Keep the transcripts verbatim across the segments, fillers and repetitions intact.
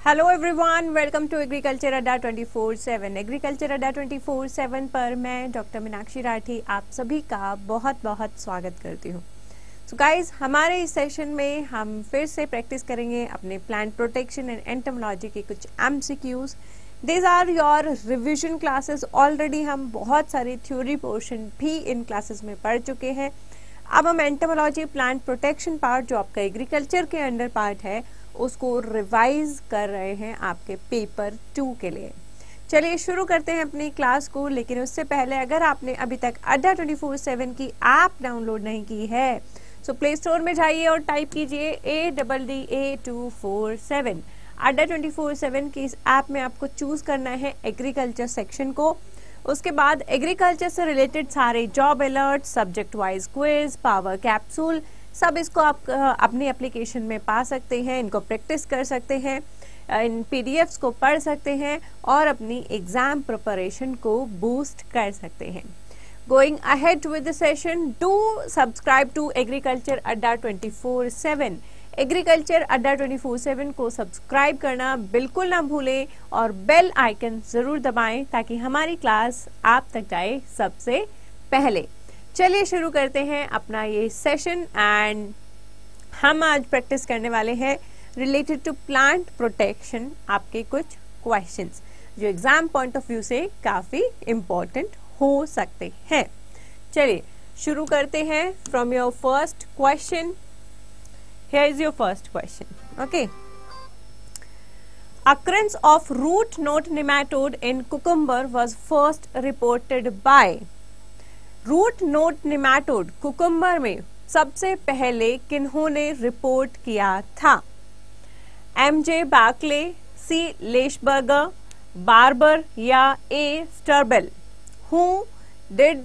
Hello everyone, welcome to agriculture Adda twenty four seven. Agriculture Adda twenty four seven पर मैं doctor Meenakshi Rathi आप सभी का बहुत बहुत स्वागत करती हूँ। सो गाइस, हमारे इस सेशन में हम फिर से प्रैक्टिस करेंगे अपने प्लांट प्रोटेक्शन एंड एंटोमोलॉजी के कुछ MCQs. These are your revision classes. Already हम बहुत सारी थ्योरी पोर्शन भी इन क्लासेस में पढ़ चुके हैं। अब हम एंटोमोलॉजी प्लांट प्रोटेक्शन पार्ट, जो आपका एग्रीकल्चर के अंडर पार्ट है, उसको रिवाइज कर रहे हैं आपके पेपर टू के लिए। चलिए शुरू करते हैं अपनी क्लास को। लेकिन उससे पहले, अगर आपने अभी तक अड्डा ट्वेंटी फोर सेवन की ऐप डाउनलोड नहीं की है, सो प्ले स्टोर में जाइए और टाइप कीजिए A double D A two four seven. Adda twenty four seven की इस ऐप में आपको चूज करना है एग्रीकल्चर सेक्शन को। उसके बाद एग्रीकल्चर से रिलेटेड सारे job alert, subject wise quiz, power capsule, सब इसको आप अपनी एप्लीकेशन में पा सकते हैं। इनको प्रैक्टिस कर सकते हैं, इन पीडीएफ्स को पढ़ सकते हैं और अपनी एग्जाम प्रिपरेशन को बूस्ट कर सकते हैं। Going ahead with the session, do subscribe to agriculture Adda twenty four seven. Agriculture Adda twenty four seven को सब्सक्राइब करना बिल्कुल ना भूलें और बेल आइकन जरूर दबाएं ताकि हमारी क्लास आप तक जाए सबसे पहले। चलिए शुरू करते हैं अपना ये सेशन। एंड हम आज प्रैक्टिस करने वाले हैं रिलेटेड टू प्लांट प्रोटेक्शन, आपके कुछ क्वेश्चंस जो एग्जाम पॉइंट ऑफ व्यू से काफी इंपॉर्टेंट हो सकते हैं। चलिए शुरू करते हैं from your first question. Here is your first question. Okay, occurrence of root knot nematode in cucumber was first reported by। Root knot nematode cucumber में सबसे पहले किन्होंने रिपोर्ट किया था? एम जे बाकले, सी लेशबर्गर, बार्बर या A Sterbel? Who did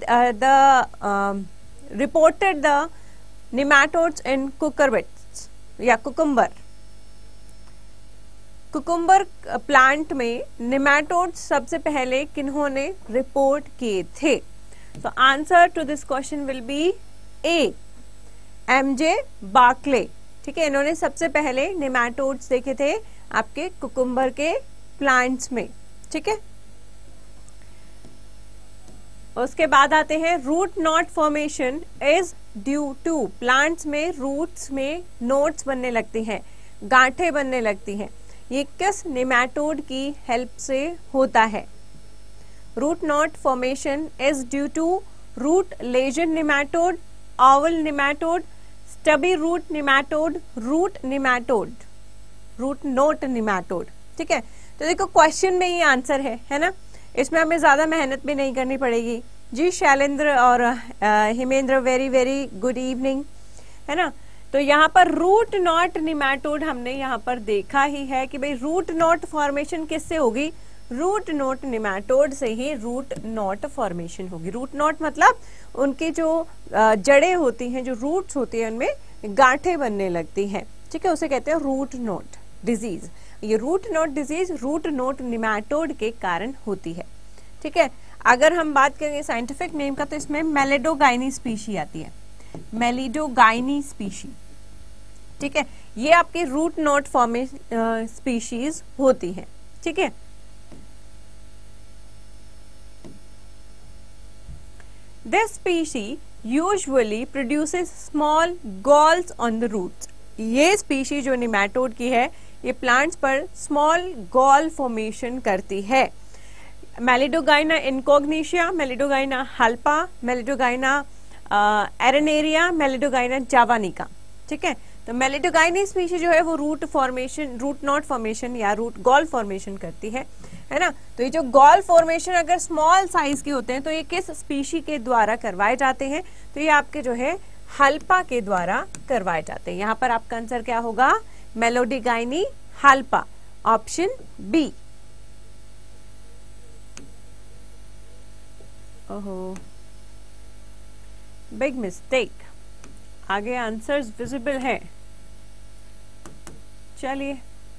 the reported the nematodes in cucurbits या cucumber? Cucumber plant में निमैटोड्स सबसे पहले किन्होंने रिपोर्ट किए थे? So answer to this question will be A, M J Berkeley. ठीक है, इन्होंने सबसे पहले निमैटोड्स देखे थे आपके कुकुम्बर के प्लांट्स में। ठीक है, उसके बाद आते हैं root knot formation is due to. Plants में रूट्स में नोट्स बनने लगती हैं, गांठें बनने लगती हैं। ये किस निमैटोड की हेल्प से होता है? Root knot formation is due to root lesion nematode, oval nematode, stubby root nematode, root nematode, root knot nematode। ठीक है, तो देखो क्वेश्चन में ही आंसर है, है ना? इसमें हमें ज्यादा मेहनत भी नहीं करनी पड़ेगी। जी शैलेंद्र और Himendra, very very good evening, है ना? तो यहाँ पर रूट नॉट निमैटोड हमने यहाँ पर देखा ही है कि भाई रूट नॉट फॉर्मेशन किससे होगी? रूट नोट निमैटोड से ही रूट नॉट फॉर्मेशन होगी। रूट नॉट मतलब उनकी जो जड़ें होती हैं, जो रूट्स होती हैं, उनमें गांठें बनने लगती हैं। ठीक है, उसे कहते हैं रूट नोट डिजीज। ये root knot disease root knot nematode के कारण होती है। ठीक है, अगर हम बात करेंगे साइंटिफिक नेम का, तो इसमें मेलिडोगाइनी स्पीशी आती है, मेलिडोगाइनी स्पीशी। ठीक है, ये आपकी रूट नोट फॉर्मेशन स्पीशीज होती है। ठीक है, This species usually produces small galls on the roots। ये स्पीशी जो निमैटोड की है, ये प्लांट्स पर स्मॉल गॉल फॉर्मेशन करती है। मेलिडोगाइना इनकॉग्निशिया, मेलिडोगाइना हल्पा, मेलिडोगाइना एरेनेरिया, मेलिडोगाइना जावानिका। ठीक है, तो मेलिडोगाइनी स्पीशी जो है वो root formation, root knot formation या रूट गॉल फॉर्मेशन करती है, है ना? तो ये जो गॉल फॉर्मेशन अगर स्मॉल साइज के होते हैं तो ये किस स्पीशी के द्वारा करवाए जाते हैं? तो ये आपके जो है हल्पा के द्वारा करवाए जाते हैं। यहाँ पर आपका आंसर क्या होगा? मेलिडोगाइनी हल्पा, ऑप्शन बी। ओहो, बिग मिस्टेक। आगे आंसर्स विजिबल है। चलिए,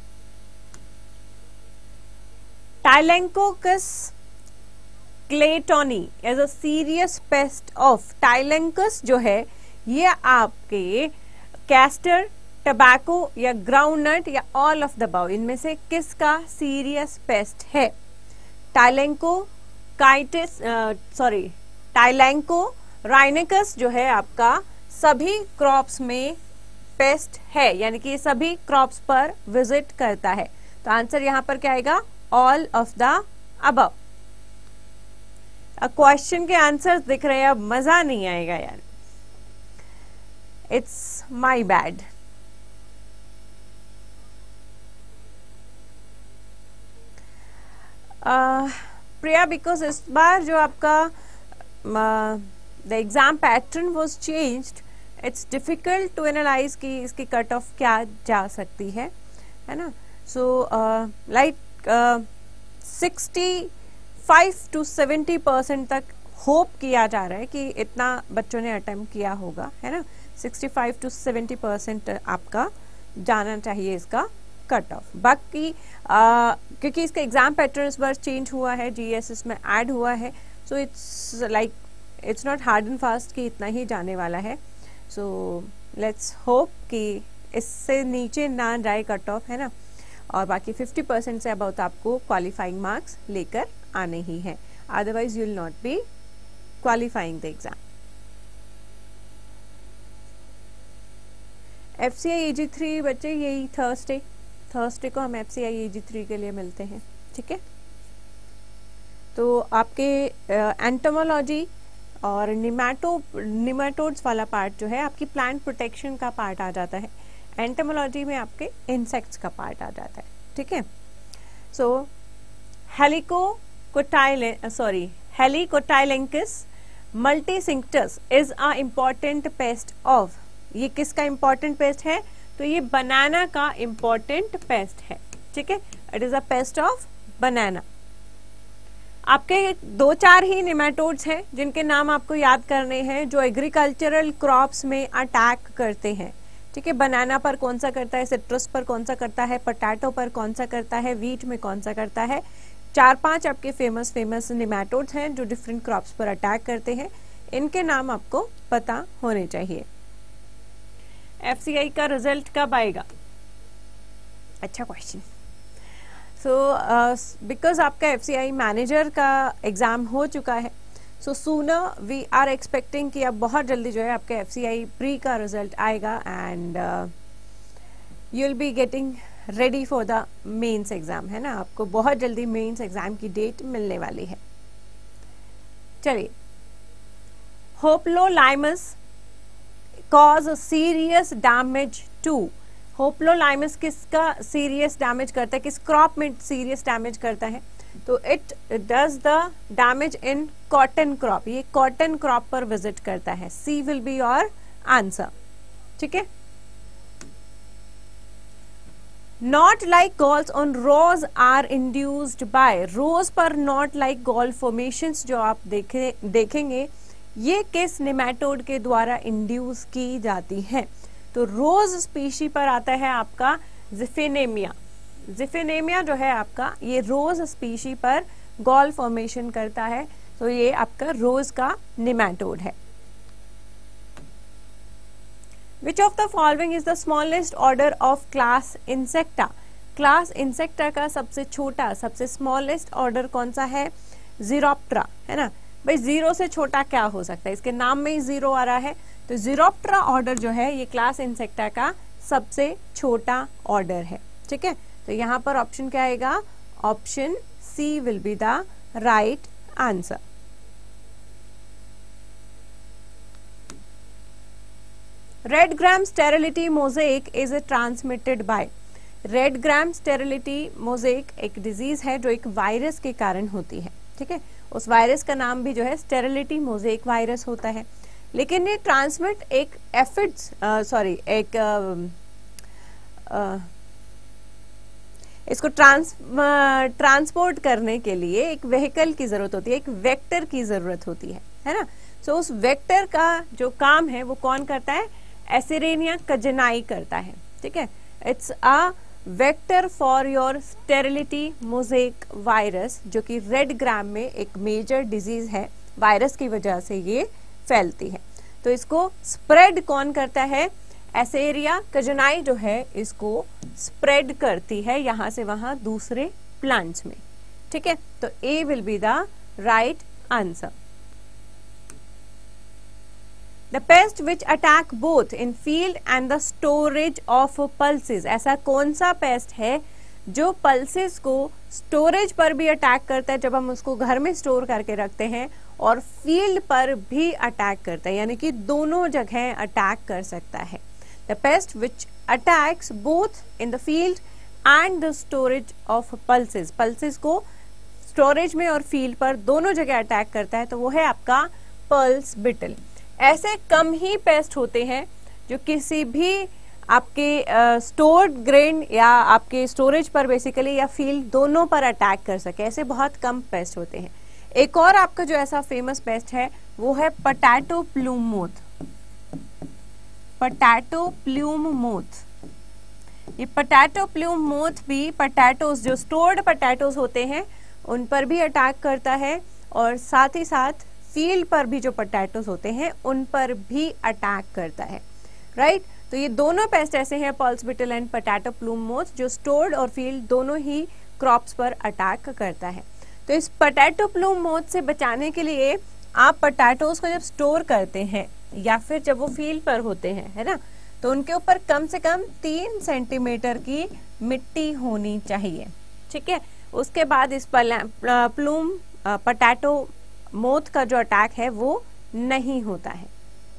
Tylenchorhynchus claytoni as a serious pest of. Tylenchus जो है ये आपके कैस्टर टबैको या ग्राउंडनट या ऑल ऑफ द अबव, इनमें से किसका सीरियस पेस्ट है? टाइलेंको काइटिस सॉरी टाइलेंको राइनिकस जो है आपका सभी क्रॉप्स में पेस्ट है, यानी कि ये सभी क्रॉप्स पर विजिट करता है। तो आंसर यहां पर क्या आएगा? All of the above. Question के आंसर्स दिख रहे हैं, अब मजा नहीं आएगा यार, it's my bad. Priya, because इस बार जो आपका the exam pattern was changed, it's difficult to analyse कि इसकी कट ऑफ क्या जा सकती है, है ना। So like sixty five to seventy percent तक होप किया जा रहा है कि इतना बच्चों ने अटेम्प्ट किया होगा, है ना। Sixty five to seventy percent आपका जाना चाहिए इसका कट ऑफ। बाकी आ, क्योंकि इसका एग्जाम पैटर्न इस बार चेंज हुआ है, जीएस इसमें ऐड हुआ है, so it's like it's not hard and fast कि इतना ही जाने वाला है। सो लेट्स होप कि इससे नीचे ना जाए कट ऑफ, है ना। और बाकी फिफ्टी परसेंट से अबाउट आपको क्वालिफाइंग मार्क्स लेकर आने ही है, otherwise you will not be qualifying the exam. F C I A G three बच्चे यही थर्सडे थर्सडे को हम F C I A G three के लिए मिलते हैं, ठीक है। तो आपके एंटोमोलॉजी और निमेटो निमेटोड्स वाला पार्ट जो है आपकी प्लांट प्रोटेक्शन का पार्ट आ जाता है, एंटोमोलॉजी में आपके इंसेक्ट्स का पार्ट आ जाता है, ठीक है। So Helicotyle sorry Helicotylenchus multicinctus is a important pest of, ये किसका इम्पॉर्टेंट पेस्ट है? तो ये बनाना का इम्पॉर्टेंट पेस्ट है, ठीक है। It is a pest of banana. आपके दो चार ही निमेटोड्स हैं जिनके नाम आपको याद करने हैं, जो एग्रीकल्चरल क्रॉप्स में अटैक करते हैं, ठीक है। बनाना पर कौन सा करता है, सिट्रस पर कौन सा करता है, पोटैटो पर कौन सा करता है, वीट में कौन सा करता है। चार पांच आपके फेमस फेमस निमेटोड्स हैं जो डिफरेंट क्रॉप्स पर अटैक करते हैं, इनके नाम आपको पता होने चाहिए। एफ सी आई का रिजल्ट कब आएगा? अच्छा क्वेश्चन। सो बिकॉज आपका एफ सी आई मैनेजर का एग्जाम हो चुका है, so sooner we are expecting कि अब बहुत जल्दी जो है आपका एफ सी आई प्री का रिजल्ट आएगा and you will be getting ready for the mains exam, है ना। आपको बहुत जल्दी मेंस एग्जाम की डेट मिलने वाली है। चलिए, Hoplolaimus cause serious damage to, Hoplolaimus किसका सीरियस डैमेज करता है, किस क्रॉप में सीरियस डैमेज करता है? तो it does the damage in cotton crop, ये कॉटन क्रॉप पर विजिट करता है। C will be your answer, ठीक है। Not like galls on rose are induced by, rose पर नॉट लाइक गॉल फॉर्मेशंस जो आप देखे देखेंगे ये किस निमेटोड के द्वारा इंड्यूस की जाती है? तो रोज स्पीशी पर आता है आपका जिफिनेमिया। जिफिनेमिया जो है आपका ये रोज स्पीशी पर गॉल फॉर्मेशन करता है, तो ये आपका रोज का निमेटोड है। Which of the following is the smallest order of class Insecta? Class Insecta का सबसे छोटा सबसे स्मॉलेस्ट ऑर्डर कौन सा है? जीरोप्टरा, है ना। भाई जीरो से छोटा क्या हो सकता है, इसके नाम में ही जीरो आ रहा है, तो जीरोप्टरा ऑर्डर जो है ये क्लास इंसेक्टा का सबसे छोटा ऑर्डर है, ठीक है। तो यहाँ पर ऑप्शन क्या आएगा? Option C will be the right answer. Red gram sterility mosaic is transmitted by, red gram sterility mosaic एक डिजीज है जो एक वायरस के कारण होती है, ठीक है। उस वायरस का नाम भी जो है स्टेरिलिटी मोजेक वायरस होता है, लेकिन ये ट्रांसमिट एक एफिड्स सॉरी एक आ, आ, इसको ट्रांस ट्रांसपोर्ट करने के लिए एक व्हीकल की जरूरत होती है, एक वेक्टर की जरूरत होती है, है ना। सो so, उस वेक्टर का जो काम है वो कौन करता है? एसिरेनिया कजनाई करता है, ठीक है। It's a vector for your sterility mosaic virus, जो कि रेड ग्राम में एक मेजर डिजीज है, वायरस की वजह से ये फैलती है। तो इसको स्प्रेड कौन करता है? एसेरिया कजनाई जो है इसको स्प्रेड करती है यहां से वहां दूसरे प्लांट्स में। ठीक है, तो A will be the right answer. The pest which attack both in field and the storage of pulses, ऐसा कौन सा पेस्ट है जो पल्सेस को स्टोरेज पर भी अटैक करता है, जब हम उसको घर में स्टोर करके रखते हैं, और फील्ड पर भी अटैक करता है, यानी कि दोनों जगह अटैक कर सकता है। The pest which attacks both in the field and the storage of pulses, pulses को स्टोरेज में और फील्ड पर दोनों जगह अटैक करता है, तो वो है आपका पर्ल्स बिटल। ऐसे कम ही पेस्ट होते हैं जो किसी भी आपके स्टोर्ड uh, ग्रेन या आपके स्टोरेज पर बेसिकली या फील्ड दोनों पर अटैक कर सके, ऐसे बहुत कम पेस्ट होते हैं। एक और आपका जो ऐसा फेमस पेस्ट है वो है potato plume moth. Potato plume moth, ये पोटैटो प्लूम मोथ भी पोटैटोज जो स्टोर्ड पोटैटोज होते हैं उन पर भी अटैक करता है, और साथ ही साथ फील्ड पर भी जो पोटैटोज होते हैं उन पर भी अटैक करता है। Right right? तो ये दोनों पेस्ट ऐसे हैं, pulse beetle and potato plume moth, जो स्टोर्ड और फील्ड दोनों ही क्रॉप्स पर अटैक करता है। तो इस पोटैटो प्लूम मोथ से बचाने के लिए आप पोटैटोज को जब स्टोर करते हैं या फिर जब वो फील्ड पर होते हैं, है ना, तो उनके ऊपर कम से कम तीन सेंटीमीटर की मिट्टी होनी चाहिए। ठीक है, उसके बाद इस प्लूम पोटैटो मोथ का जो अटैक है वो नहीं होता है।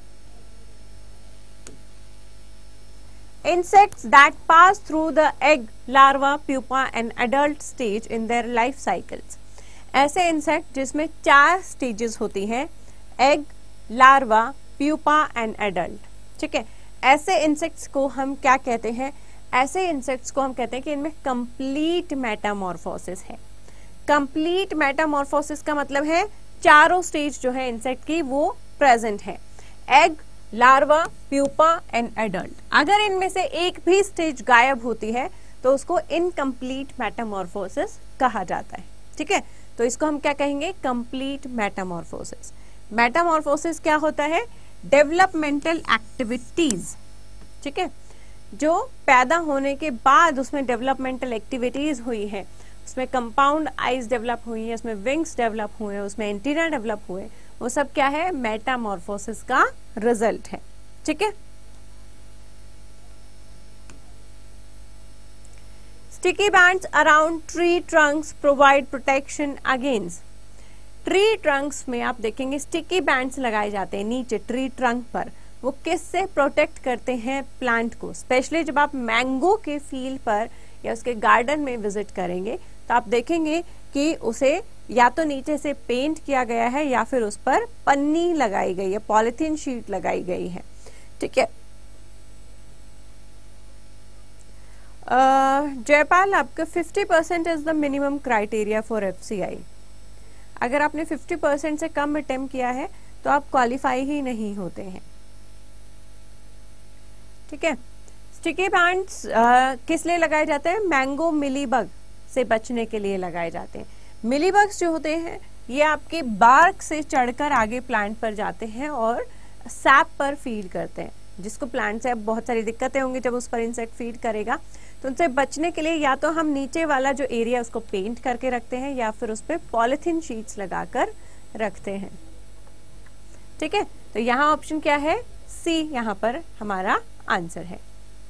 Insects that pass through the egg, larva, pupa and adult stage in their life cycles, ऐसे इंसेक्ट जिसमें चार स्टेजेस होती हैं, egg, larva, pupa and adult. ठीक है, ऐसे इंसेक्ट्स को हम क्या कहते हैं? ऐसे इंसेक्ट्स को हम कहते हैं कि इनमें कंप्लीट मेटामॉर्फोसिस है। कंप्लीट मेटामॉर्फोसिस का मतलब है चारों स्टेज जो है इंसेक्ट की वो प्रेजेंट है, egg, larva, pupa and adult. अगर इनमें से एक भी स्टेज गायब होती है तो उसको इनकम्प्लीट मेटामॉर्फोसिस कहा जाता है। ठीक है, तो इसको हम क्या कहेंगे? Complete Metamorphosis. मेटामॉर्फोसिस क्या होता है? Developmental activities. ठीक है, जो पैदा होने के बाद उसमें डेवलपमेंटल एक्टिविटीज हुई है, उसमें कंपाउंड आइज डेवलप हुई है, उसमें विंग्स डेवलप हुए हैं, उसमें एंटीना डेवलप हुए, वो सब क्या है? मेटामॉर्फोसिस का रिजल्ट है। ठीक है, sticky bands around tree trunks provide protection against. Tree trunks में आप देखेंगे स्टिकी बैंड्स लगाए जाते हैं नीचे ट्री ट्रंक पर। वो किससे प्रोटेक्ट करते हैं? प्लांट को। स्पेशली जब आप मैंगो के फील्ड पर या उसके गार्डन में विजिट करेंगे तो आप देखेंगे कि उसे या तो नीचे से पेंट किया गया है या फिर उस पर पन्नी लगाई गई है, पॉलिथीन शीट लगाई गई है। ठीक है, जयपाल, आपका fifty percent is the minimum criteria for FCI. अगर आपने फिफ्टी परसेंट से कम अटेम्प्ट किया है तो आप क्वालिफाई ही नहीं होते हैं। ठीक है, स्टिकी बैंड्स किस लिए लगाए जाते हैं? मैंगो मिलीबग से बचने के लिए लगाए जाते हैं। मिलीबग्स जो होते हैं ये आपके बार्क से चढ़कर आगे प्लांट पर जाते हैं और सैप पर फीड करते हैं, जिसको प्लांट से अब बहुत सारी दिक्कतें होंगी जब उस पर इंसेक्ट फीड करेगा। तो उनसे बचने के लिए या तो हम नीचे वाला जो एरिया उसको पेंट करके रखते हैं या फिर उस पर पॉलिथीन शीट्स लगाकर रखते हैं। ठीक है, तो यहाँ ऑप्शन क्या है? सी यहाँ पर हमारा आंसर है।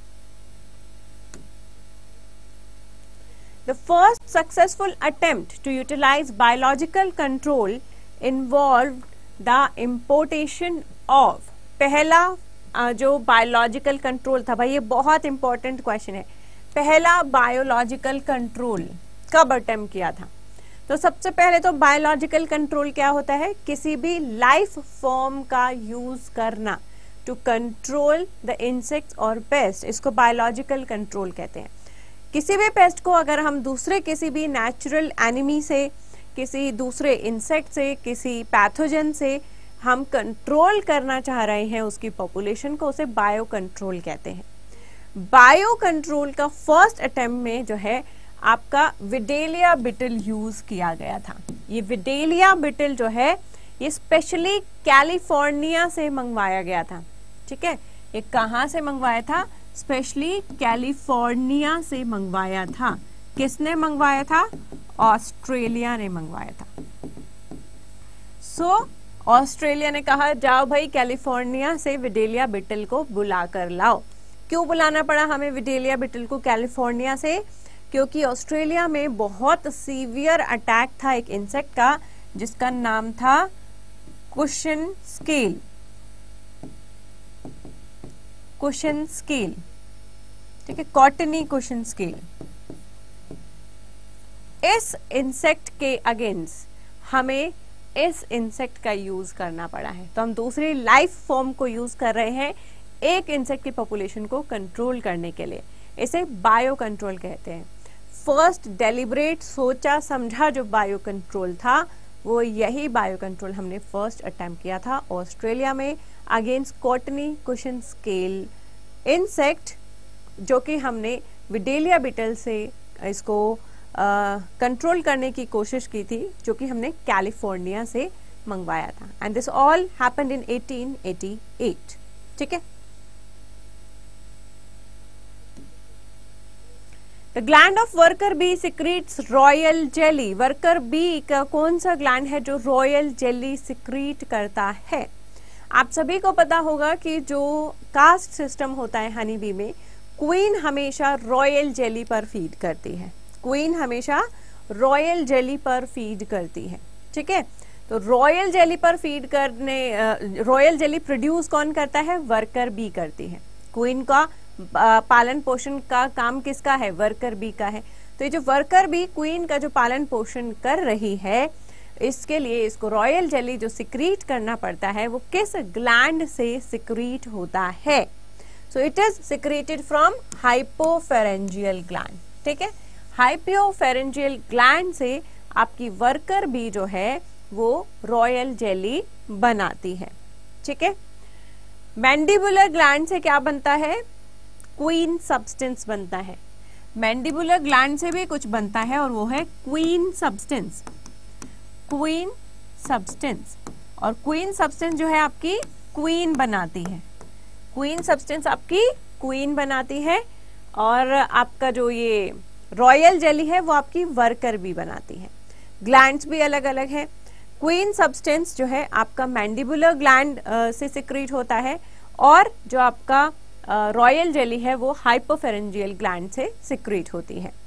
The first successful attempt to utilize biological control involved the importation of, पहला जो बायोलॉजिकल कंट्रोल था, भाई ये बहुत इंपॉर्टेंट क्वेश्चन है, पहला बायोलॉजिकल कंट्रोल कब अटेम्प्ट किया था? तो सबसे पहले तो बायोलॉजिकल कंट्रोल क्या होता है? किसी भी लाइफ फॉर्म का यूज करना टू कंट्रोल द इंसेक्ट्स और पेस्ट, इसको बायोलॉजिकल कंट्रोल कहते हैं। किसी भी पेस्ट को अगर हम दूसरे किसी भी नेचुरल एनिमी से, किसी दूसरे इंसेक्ट से, किसी पैथोजन से हम कंट्रोल करना चाह रहे हैं उसकी पॉपुलेशन को, उसे बायो कंट्रोल कहते हैं। बायो कंट्रोल का फर्स्ट अटेम्प्ट में जो है आपका विडेलिया बिटल यूज किया गया था। ये विडेलिया बिटल जो है ये स्पेशली कैलिफोर्निया से मंगवाया गया था। ठीक है, ये कहाँ से मंगवाया था? स्पेशली कैलिफोर्निया से मंगवाया था। किसने मंगवाया था? ऑस्ट्रेलिया ने मंगवाया था। सो so, ऑस्ट्रेलिया ने कहा जाओ भाई कैलिफोर्निया से विडेलिया बिटल को बुला कर लाओ। क्यों बुलाना पड़ा हमें विडेलिया बिटल को कैलिफोर्निया से? क्योंकि ऑस्ट्रेलिया में बहुत सीवियर अटैक था एक इंसेक्ट का जिसका नाम था कुशन स्केल। कुशन स्केल, ठीक है, कॉटनी कुशन स्केल। इस इंसेक्ट के अगेंस्ट हमें इस इंसेक्ट का यूज करना पड़ा है। तो हम दूसरी लाइफ फॉर्म को यूज कर रहे हैं एक इंसेक्ट की पॉपुलेशन को कंट्रोल करने के लिए। इसे बायो कंट्रोल कहते हैं। फर्स्ट डेलिब्रेट सोचा समझा जो बायो कंट्रोल था वो यही बायो कंट्रोल हमने फर्स्ट अटेम्प्ट किया था ऑस्ट्रेलिया में against cottony cushion scale insect, जो कि हमने विडेलिया बिटल से इसको कंट्रोल uh, करने की कोशिश की थी, जो कि हमने कैलिफोर्निया से मंगवाया था। And this all happened in eighteen eighty eight. ठीक है। The gland of worker bee secretes royal jelly. Worker bee का कौन सा ग्लैंड है जो रॉयल जेली सिक्रीट करता है? आप सभी को पता होगा कि जो कास्ट सिस्टम होता है हनी बी में, क्वीन हमेशा रॉयल जेली पर फीड करती है। क्वीन हमेशा रॉयल जेली पर फीड करती है। ठीक है। तो रॉयल जेली पर फीड करने, रॉयल जेली प्रोड्यूस कौन करता है? वर्कर बी करती है। क्वीन का पालन पोषण का काम किसका है? वर्कर बी का है। तो ये जो वर्कर बी क्वीन का जो पालन पोषण कर रही है, इसके लिए इसको रॉयल जेली जो सिक्रीट करना पड़ता है वो किस ग्लैंड से सिक्रीट होता है? So it is secreted from hypopharyngeal gland. ठीक है। हाइपोफेरेंजियल ग्लैंड से आपकी वर्कर बी जो है वो रॉयल जेली बनाती है। ठीक है। मैंडिबुलर ग्लैंड से क्या बनता है? क्वीन सब्सटेंस बनता है। मैंडिबुलर ग्लैंड से भी कुछ बनता है और वो है क्वीन सब्सटेंस। क्वीन सब्सटेंस, और क्वीन सब्सटेंस जो है आपकी क्वीन बनाती है। क्वीन सब्सटेंस आपकी क्वीन बनाती है और आपका जो ये रॉयल जेली है वो आपकी वर्कर भी बनाती है। ग्लैंड्स भी अलग अलग है। क्वीन सब्सटेंस जो है आपका मैंडिबुलर ग्लैंड से सिक्रीट होता है और जो आपका रॉयल जेली है वो हाइपोफेरेंजियल ग्लैंड से सिक्रीट होती है।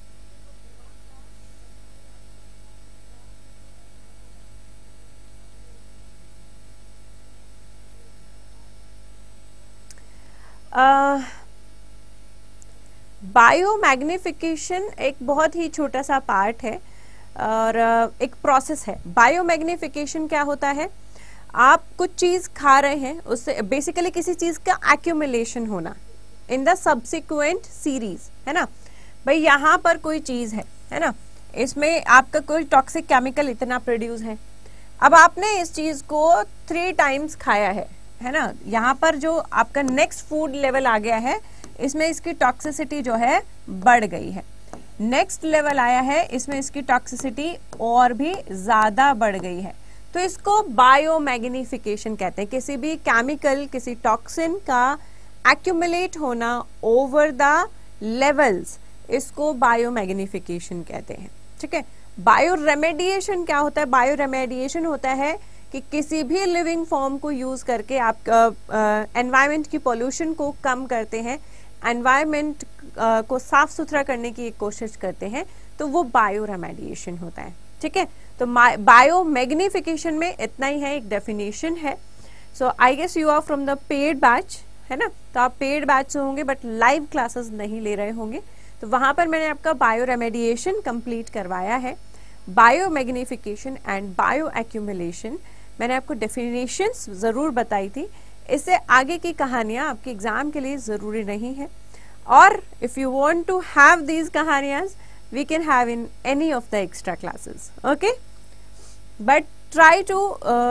बायोमैग्निफिकेशन uh, एक बहुत ही छोटा सा पार्ट है और uh, एक प्रोसेस है। बायोमैग्निफिकेशन क्या होता है? आप कुछ चीज खा रहे हैं, उससे बेसिकली किसी चीज का एक्यूमुलेशन होना इन द सब्सिक्वेंट सीरीज, है ना भाई। यहाँ पर कोई चीज है है ना, इसमें आपका कोई टॉक्सिक केमिकल इतना प्रोड्यूस है। अब आपने इस चीज को थ्री टाइम्स खाया है है ना। यहाँ पर जो आपका नेक्स्ट फूड लेवल आ गया है, इसमें इसकी टॉक्सिसिटी जो है बढ़ गई है। नेक्स्ट लेवल आया है, इसमें इसकी टॉक्सिसिटी और भी ज्यादा बढ़ गई है। तो इसको बायोमैग्निफिकेशन कहते हैं। किसी भी केमिकल, किसी टॉक्सिन का एक्यूमुलेट होना ओवर द लेवल्स, इसको बायोमैग्निफिकेशन कहते हैं। ठीक है। बायो रेमेडिएशन क्या होता है? बायो रेमेडिएशन होता है कि किसी भी लिविंग फॉर्म को यूज करके आप एनवायरमेंट की पोल्यूशन को कम करते हैं, एनवायरमेंट को साफ सुथरा करने की कोशिश करते हैं, तो वो बायो रेमेडिएशन होता है। ठीक है। तो बायो मैग्निफिकेशन में इतना ही है, एक डेफिनेशन है। So I guess you are from the paid batch, है ना। तो आप पेड बैच से होंगे बट लाइव क्लासेस नहीं ले रहे होंगे। तो वहां पर मैंने आपका बायो रेमेडिएशन कंप्लीट करवाया है। Bio magnification and bio accumulation मैंने आपको डेफिनेशंस जरूर बताई थी। इससे आगे की कहानियां आपके एग्जाम के लिए जरूरी नहीं है। और if you want to have these कहानियां we can have in any of the extra classes, okay. But try to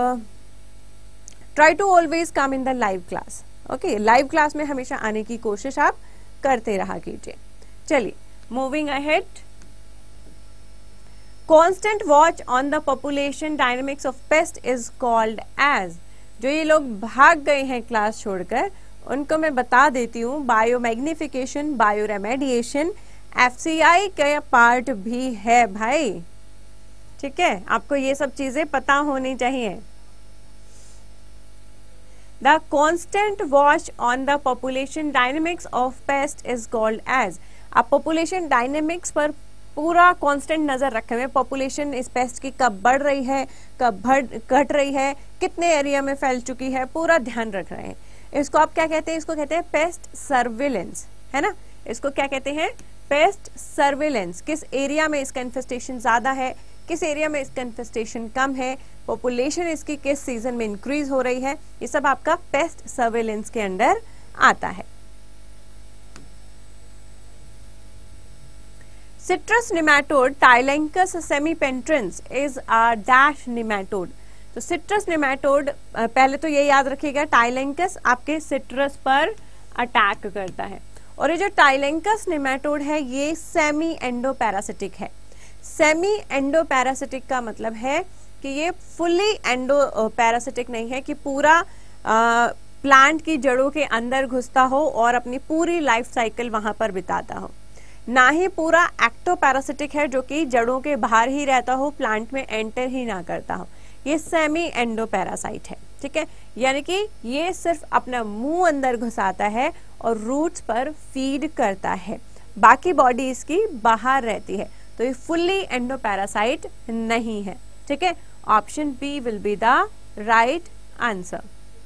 try to always come in the live class, okay. Live class में हमेशा आने की कोशिश आप करते रहा कीजिए। चलिए, moving ahead. Constant watch on the population dynamics of pest is called as। जो ये लोग भाग गए हैं क्लास छोड़कर, उनको मैं बता देती हूँ। बायोमैग्निफिकेशन, बायो रेमेडिएशन, एफसीआई का पार्ट भी है भाई, ठीक है, आपको ये सब चीजें पता होनी चाहिए। The constant watch on the population dynamics of pest is called as। आप population dynamics पर पूरा कांस्टेंट नजर रखे हुए, पॉपुलेशन इस पेस्ट की कब बढ़ रही है, कब घट रही है, कितने एरिया में फैल चुकी है, पूरा ध्यान रख रहे हैं। इसको आप क्या कहते हैं? इसको कहते हैं पेस्ट सर्विलेंस, है ना। इसको क्या कहते हैं? Paste surveillance. किस एरिया में इसका इन्फेस्टेशन ज्यादा है, किस एरिया में इसका इन्फेस्टेशन कम है, पॉपुलेशन इसकी किस सीजन में इंक्रीज हो रही है, ये सब आपका पेस्ट सर्विलेंस के अंडर आता है। Citrus nematode Tylenchus semipenetrans is a dash nematode. तो सिट्रस निमेटोड, पहले तो ये याद रखिएगा, टाइलेंकस आपके सिट्रस पर अटैक करता है, और ये जो टाइलेंकस निमेटोड है ये सेमी एंडोपैरासिटिक है। सेमी एंडोपैरासिटिक का मतलब है कि ये फुल्ली एंडो पैरासिटिक नहीं है कि पूरा आ, प्लांट की जड़ों के अंदर घुसता हो और अपनी पूरी लाइफ साइकिल वहां पर बिताता हो, ना ही पूरा एक्टोपैरासिटिक है जो कि जड़ों के बाहर ही रहता हो, प्लांट में एंटर ही ना करता हो। ये सेमी एंडोपैरासाइट है, ठीक है, यानी कि ये सिर्फ अपना मुंह अंदर घुसाता है और रूट्स पर फीड करता है, बाकी बॉडी इसकी बाहर रहती है, तो ये फुल्ली एंडोपैरासाइट नहीं है, ठीक है। Option B will be the right answer.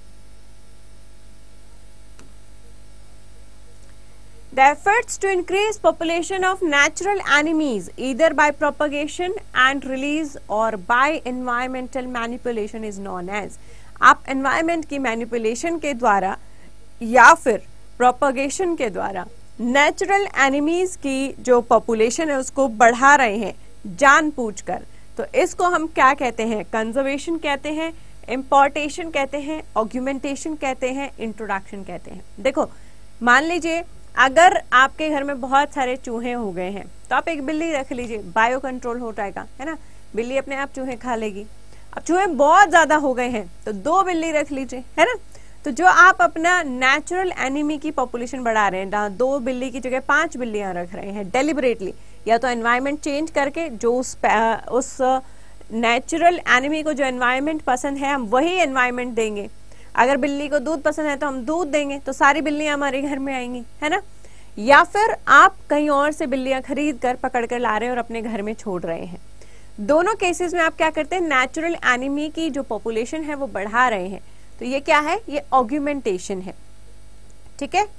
The efforts to increase population of natural enemies either by propagation and release or by environmental manipulation is known as। आप environment की manipulation के द्वारा या फिर propagation के द्वारा नेचुरल एनिमीज की जो पॉपुलेशन है उसको बढ़ा रहे हैं जानबूझकर, तो इसको हम क्या कहते हैं? कंजर्वेशन कहते हैं, इम्पोर्टेशन कहते हैं, ऑग्यूमेंटेशन कहते हैं, इंट्रोडक्शन कहते हैं। देखो, मान लीजिए अगर आपके घर में बहुत सारे चूहे हो गए हैं तो आप एक बिल्ली रख लीजिए, बायो कंट्रोल हो जाएगा, है ना, बिल्ली अपने आप चूहे खा लेगी। अब चूहे बहुत ज्यादा हो गए हैं तो दो बिल्ली रख लीजिए, है ना। तो जो आप अपना नेचुरल एनिमी की पॉपुलेशन बढ़ा रहे हैं, दो बिल्ली की जगह पांच बिल्लियां रख रहे हैं डेलिबरेटली, या तो एनवायरनमेंट चेंज करके, जो उस उस नेचुरल एनिमी को जो एनवायरनमेंट पसंद है हम वही एनवायरनमेंट देंगे। अगर बिल्ली को दूध पसंद है तो हम दूध देंगे, तो सारी बिल्लियां हमारे घर में आएंगी, है ना। या फिर आप कहीं और से बिल्लियां खरीद कर पकड़ कर ला रहे हैं और अपने घर में छोड़ रहे हैं। दोनों केसेस में आप क्या करते हैं? नेचुरल एनिमी की जो पॉपुलेशन है वो बढ़ा रहे हैं, तो ये क्या है? ये ऑग्यूमेंटेशन है, ठीक है।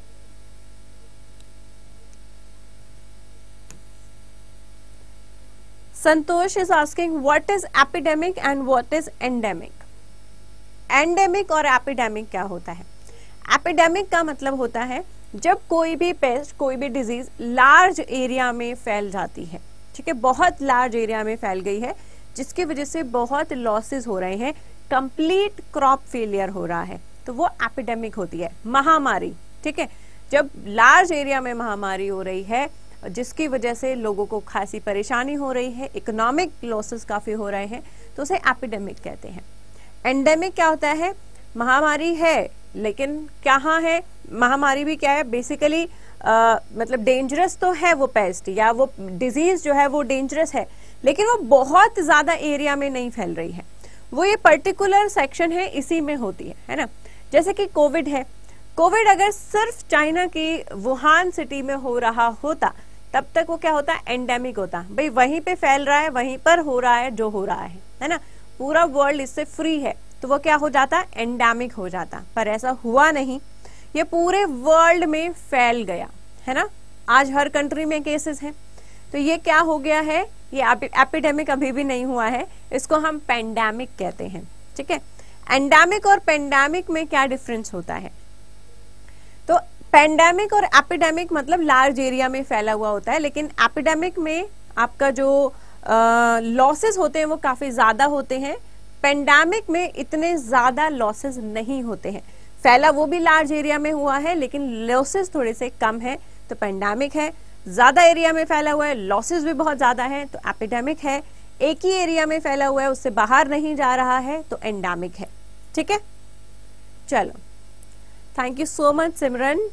Santosh is asking what is epidemic and what is endemic. Endemic और एपिडेमिक क्या होता है? एपिडेमिक का मतलब होता है जब कोई भी पेस्ट, कोई भी डिजीज लार्ज एरिया में फैल जाती है, ठीक है, बहुत लार्ज एरिया में फैल गई है जिसकी वजह से बहुत लॉसेस हो रहे हैं, कंप्लीट क्रॉप फेलियर हो रहा है, तो वो एपिडेमिक होती है। महामारी, ठीक है, जब लार्ज एरिया में महामारी हो रही है जिसकी वजह से लोगों को खासी परेशानी हो रही है, इकोनॉमिक लॉसेस काफी हो रहे हैं, तो उसे एपिडेमिक कहते हैं। एंडेमिक क्या होता है? महामारी है लेकिन कहाँ है? महामारी भी क्या है? बेसिकली मतलब डेंजरस तो है वो पेस्ट या वो डिजीज जो है वो डेंजरस है, लेकिन वो बहुत ज्यादा एरिया में नहीं फैल रही है, वो ये पर्टिकुलर सेक्शन है इसी में होती है, है ना। जैसे कि कोविड है, कोविड अगर सिर्फ चाइना की वुहान सिटी में हो रहा होता तब तक वो क्या होता? एंडेमिक होता। भाई वहीं पे फैल रहा है, वहीं पर हो रहा है जो हो रहा है, है ना, पूरा वर्ल्ड इससे फ्री है, तो वो क्या हो जाता? एंडेमिक हो जाता। पर ऐसा हुआ नहीं, ये पूरे वर्ल्ड में फैल गया, है ना। आज हर कंट्री में केसेस हैं, तो ये क्या हो गया है? ये एपिडेमिक अभी भी नहीं हुआ है, इसको हम पेंडेमिक कहते हैं, ठीक है। एंडेमिक और पेंडेमिक में क्या डिफरेंस होता है? तो पेंडेमिक और एपिडेमिक मतलब लार्ज एरिया में फैला हुआ होता है, लेकिन एपिडेमिक में आपका जो लॉसेस होते हैं वो काफी ज्यादा होते हैं। पेंडेमिक में इतने ज्यादा लॉसेस नहीं होते हैं, फैला वो भी लार्ज एरिया में हुआ है लेकिन लॉसेस थोड़े से कम है, तो पेंडेमिक है। ज्यादा एरिया में फैला हुआ है, लॉसेस भी बहुत ज्यादा है, तो एपिडेमिक है। एक ही एरिया में फैला हुआ है, उससे बाहर नहीं जा रहा है, तो एंडेमिक है, ठीक है। चलो thank you so much Simran.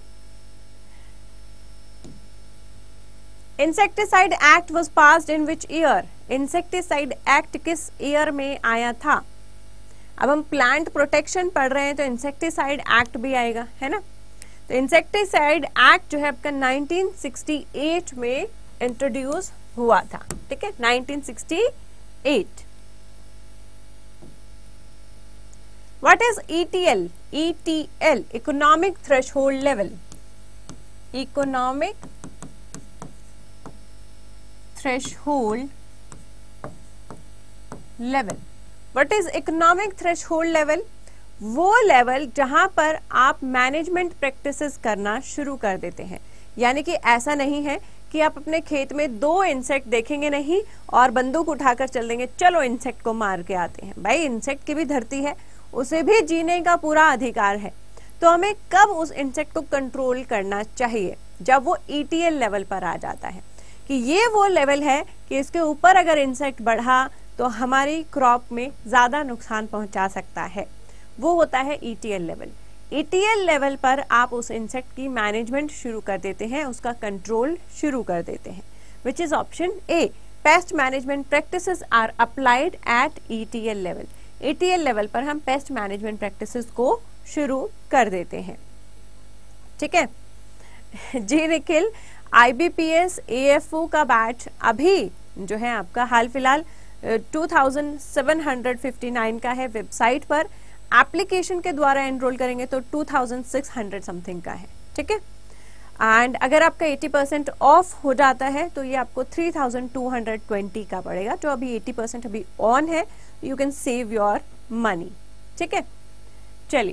Insecticide act was passed in which year? Insecticide act किस ईयर में आया था? अब हम प्लांट प्रोटेक्शन पढ़ रहे हैं तो इंसेक्टिसाइड एक्ट भी आएगा, है ना। तो इंसेक्टिसाइड एक्ट जो है आपका नाइनटीन सिक्सटी एट में इंट्रोड्यूस हुआ था, ठीक है, nineteen sixty eight. What is E T L? E T L economic threshold level, economic threshold level. What is economic threshold level? वो लेवल जहां पर आप मैनेजमेंट प्रैक्टिसेस करना शुरू कर देते हैं। यानी कि ऐसा नहीं है कि आप अपने खेत में दो इंसेक्ट देखेंगे नहीं और बंदूक उठाकर चल देंगे, चलो इंसेक्ट को मार के आते हैं। भाई इंसेक्ट की भी धरती है, उसे भी जीने का पूरा अधिकार है। तो हमें कब उस इंसेक्ट को कंट्रोल करना चाहिए? जब वो E T L लेवल पर आ जाता है कि ये वो लेवल है कि इसके ऊपर अगर इंसेक्ट बढ़ा तो हमारी क्रॉप में ज्यादा नुकसान पहुंचा सकता है। वो होता है E T L level. E T L level पर आप उस इंसेक्ट की मैनेजमेंट शुरू कर देते हैं, उसका कंट्रोल शुरू कर देते हैं, which is option A. Pest management practices are applied at E T L level. E T L level पर हम पेस्ट मैनेजमेंट प्रैक्टिसेस को शुरू कर देते हैं, ठीक है ji Nikhil. I B P S A F O का बैच अभी जो है आपका हाल फिलहाल two thousand seven hundred fifty nine का है वेबसाइट पर। एप्लीकेशन के द्वारा एनरोल करेंगे तो two thousand six hundred something का है, ठीक है। एंड अगर आपका एटी परसेंट ऑफ हो जाता है तो ये आपको three thousand two hundred twenty का पड़ेगा। जो अभी एटी परसेंट अभी ऑन है, you can save your money, ठीक है। चलिए,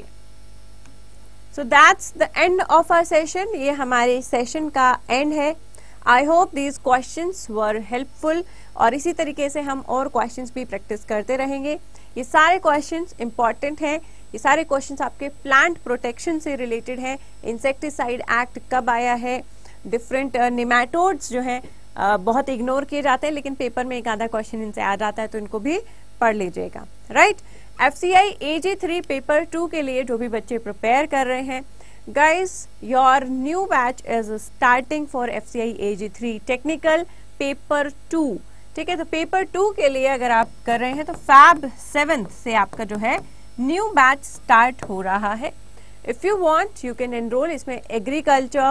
so that's the end of our session. ये हमारे सेशन का एंड है। I hope these questions were helpful और इसी तरीके से हम और क्वेश्चंस भी प्रैक्टिस करते रहेंगे। ये सारे क्वेश्चंस इंपॉर्टेंट हैं, ये सारे क्वेश्चंस आपके प्लांट प्रोटेक्शन से रिलेटेड हैं। इंसेक्टिसाइड एक्ट कब आया है, डिफरेंट निमेटोड्स जो हैं uh, बहुत इग्नोर किए जाते हैं, लेकिन पेपर में एक आधा क्वेश्चन इनसे आ जाता है तो इनको भी पढ़ लीजिएगा, right. F C I A G three paper two के लिए जो भी बच्चे प्रिपेयर कर रहे हैं, guys your new batch is starting for F C I A G three technical paper two, ठीक है। तो पेपर टू के लिए अगर आप कर रहे हैं तो फैब सेवेंथ से आपका जो है न्यू बैच स्टार्ट हो रहा है। If you want you can enroll. इसमें एग्रीकल्चर,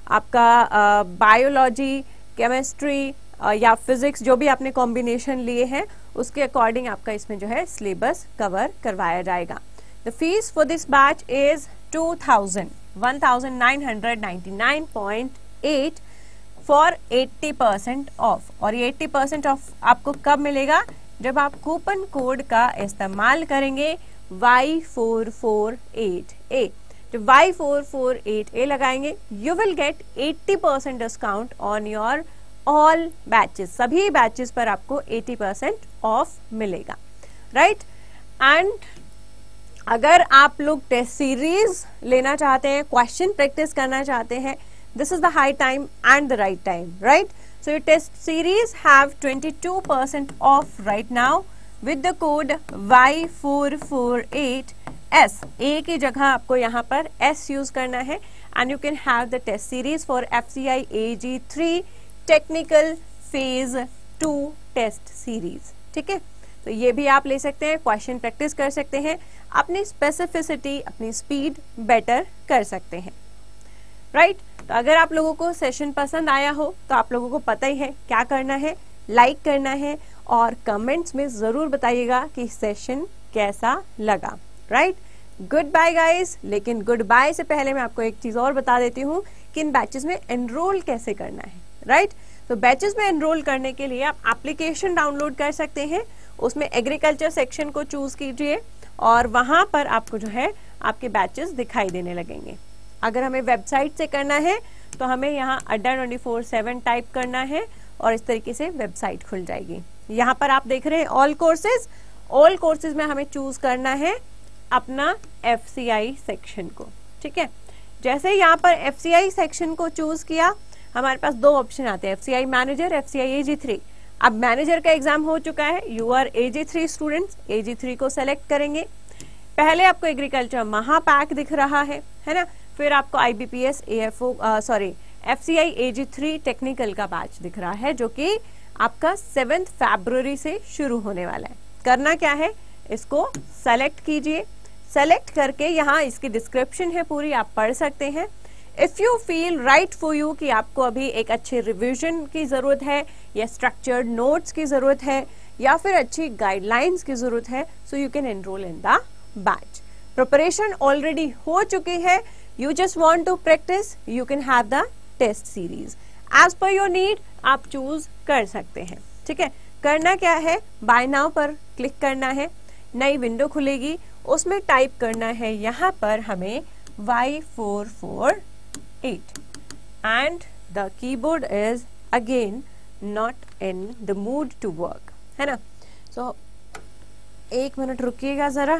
आपका बायोलॉजी, केमिस्ट्री या फिजिक्स, जो भी आपने कॉम्बिनेशन लिए हैं उसके अकॉर्डिंग आपका इसमें जो है सिलेबस कवर करवाया जाएगा। The fees for this batch is two thousand one thousand nine hundred ninety nine point eight for eighty percent off. और ये एट्टी परसेंट ऑफ आपको कब मिलेगा? जब आप कूपन कोड का इस्तेमाल करेंगे Y four four eight A. जब Y four four eight A लगाएंगे you will get eighty percent discount on your all batches. सभी बैचेस पर आपको एट्टी परसेंट ऑफ मिलेगा, राइट। एंड अगर आप लोग टेस्ट सीरीज लेना चाहते हैं, क्वेश्चन प्रैक्टिस करना चाहते हैं, this is the high time and the right time, right? So your test series have twenty-two percent off right now with the code Y four four eight S. A की जगह आपको यहाँ पर S use करना है and you can have the test series for F C I A G three technical phase two test series, ठीक है। तो ये भी आप ले सकते हैं, क्वेश्चन प्रैक्टिस कर सकते हैं, अपनी स्पेसिफिसिटी, अपनी स्पीड बेटर कर सकते हैं, राइट right? तो अगर आप लोगों को सेशन पसंद आया हो तो आप लोगों को पता ही है क्या करना है, लाइक करना है और कमेंट्स में जरूर बताइएगा कि सेशन कैसा लगा, राइट। Good bye guys. लेकिन गुड बाय से पहले मैं आपको एक चीज और बता देती हूँ कि इन बैचेस में एनरोल कैसे करना है, राइट। तो बैचेस में एनरोल करने के लिए आप एप्लीकेशन डाउनलोड कर सकते हैं, उसमें एग्रीकल्चर सेक्शन को चूज कीजिए और वहां पर आपको जो है आपके बैचेस दिखाई देने लगेंगे। अगर हमें वेबसाइट से करना है तो हमें यहाँ अड्डा ट्वेंटी फोर सेवन टाइप करना है और इस तरीके से वेबसाइट खुल जाएगी। यहाँ पर आप देख रहे हैं ऑल कोर्सेज, ऑल कोर्सेज में हमें चूज करना है अपना एफ सी आई सेक्शन को, ठीक है। जैसे यहाँ पर एफ सी आई सेक्शन को चूज किया, हमारे पास दो ऑप्शन आते हैं, F C I manager, F C I A G three. अब मैनेजर का एग्जाम हो चुका है, you are A G three students, A G three को सेलेक्ट करेंगे। पहले आपको एग्रीकल्चर महापैक दिख रहा है है ना। फिर आपको I B P S A F O sorry F C I A G three technical का बैच दिख रहा है, जो कि आपका सेवेंथ फरवरी से शुरू होने वाला है। करना क्या है, इसको सेलेक्ट कीजिए, सेलेक्ट करके यहाँ इसकी डिस्क्रिप्शन है पूरी, आप पढ़ सकते हैं। If you feel right for you कि आपको अभी एक अच्छे रिविजन की जरूरत है, या स्ट्रक्चर्ड नोट्स की जरूरत है, या फिर अच्छी गाइडलाइंस की जरूरत है, so you can enroll in the batch. Preparation already हो चुकी है, you just want to practice, you can have the test series as per your need, आप चूज कर सकते हैं। ठीक है, करना क्या है, बाय नाउ पर क्लिक करना है, नई विंडो खुलेगी, उसमें टाइप करना है यहाँ पर हमें Y four four eight and the keyboard is again not in the mood to work, है ना। सो so, एक मिनट रुकिएगा जरा।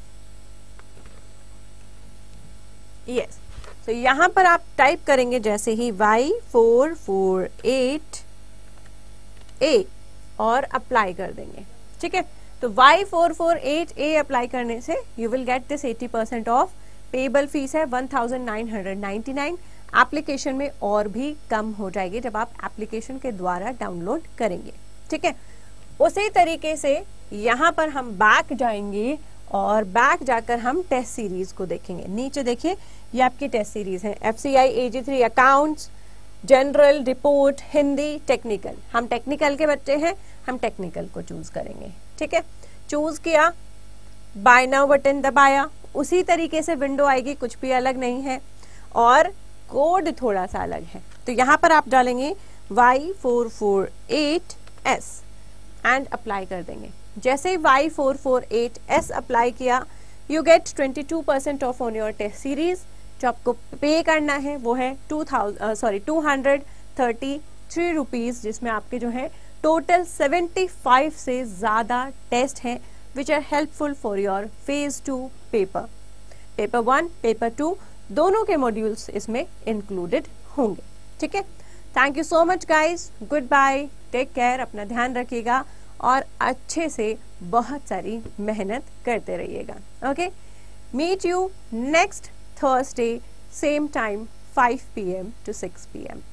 यस, तो यहाँ पर आप टाइप करेंगे जैसे ही Y four four eight A और अप्लाई कर देंगे। ठीक है, तो Y four four eight A apply करने से you will get this eighty percent off. Payable fees है one thousand nine hundred ninety nine. Application में और भी कम हो जाएगी जब आप एप्लीकेशन के द्वारा डाउनलोड करेंगे। ठीक है, उसी तरीके से यहाँ पर हम बैक जाएंगे और बैक जाकर हम टेस्ट सीरीज को देखेंगे। नीचे देखिए, ये आपकी टेस्ट सीरीज है, F C I A G three accounts, general, report, Hindi, technical. हम टेक्निकल के बच्चे हैं, हम टेक्निकल को चूज करेंगे। ठीक है, चूज किया, बाय नाउ बटन दबाया, उसी तरीके से विंडो आएगी, कुछ भी अलग नहीं है और कोड थोड़ा सा अलग है। तो यहाँ पर आप डालेंगे Y four four eight S and apply कर देंगे। जैसे ही Y four four eight S apply किया, you get twenty two percent off on your test series. जो आपको पे करना है वो है two thousand sorry two hundred thirty three rupees, जिसमें आपके जो है टोटल सेवेंटी फाइव से ज्यादा टेस्ट हैं which are helpful for your phase two paper. Paper one, paper two दोनों के मॉड्यूल्स इसमें इंक्लूडेड होंगे। ठीक है, thank you so much guys, good bye, take care, अपना ध्यान रखिएगा और अच्छे से बहुत सारी मेहनत करते रहिएगा। Okay, meet you next Thursday, same time, five p m to six p m